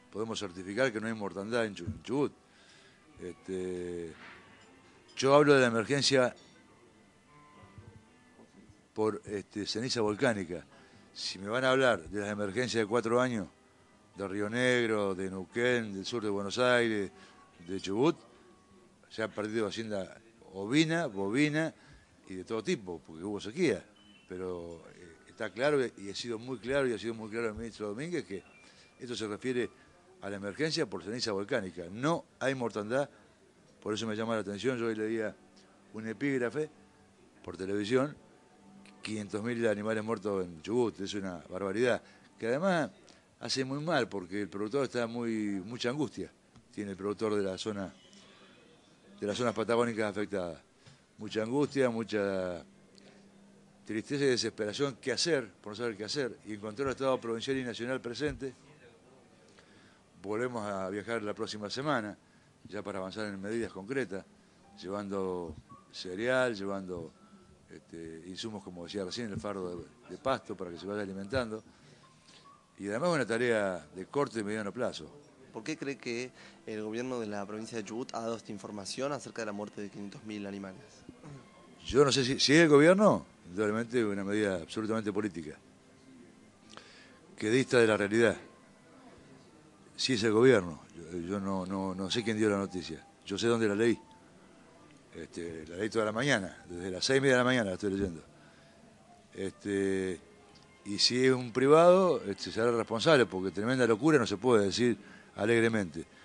podemos certificar que no hay mortandad en Chubut. Yo hablo de la emergencia por ceniza volcánica. Si me van a hablar de las emergencias de 4 años, de Río Negro, de Neuquén, del sur de Buenos Aires, de Chubut, se ha perdido hacienda ovina, bovina y de todo tipo, porque hubo sequía. Pero está claro, y ha sido muy claro, y ha sido muy claro el ministro Domínguez, que esto se refiere a la emergencia por ceniza volcánica. No hay mortandad, por eso me llama la atención. Yo hoy leía un epígrafe por televisión, 500.000 animales muertos en Chubut, es una barbaridad, que además hace muy mal, porque el productor está mucha angustia, tiene el productor de las zonas patagónicas afectadas. Mucha angustia, mucha tristeza y desesperación. ¿Qué hacer? Por no saber qué hacer. Y encontró el Estado provincial y nacional presente. Volvemos a viajar la próxima semana, ya para avanzar en medidas concretas, llevando cereal, llevando insumos, como decía recién, el fardo de pasto para que se vaya alimentando. Y además una tarea de corto y mediano plazo. ¿Por qué cree que el gobierno de la provincia de Chubut ha dado esta información acerca de la muerte de 500.000 animales? Yo no sé si es el gobierno, indudablemente una medida absolutamente política, que dista de la realidad. Si es el gobierno, yo no sé quién dio la noticia, yo sé dónde la leí. La leí toda la mañana, desde las 6:30 de la mañana la estoy leyendo. Y si es un privado, será responsable, porque tremenda locura no se puede decir alegremente.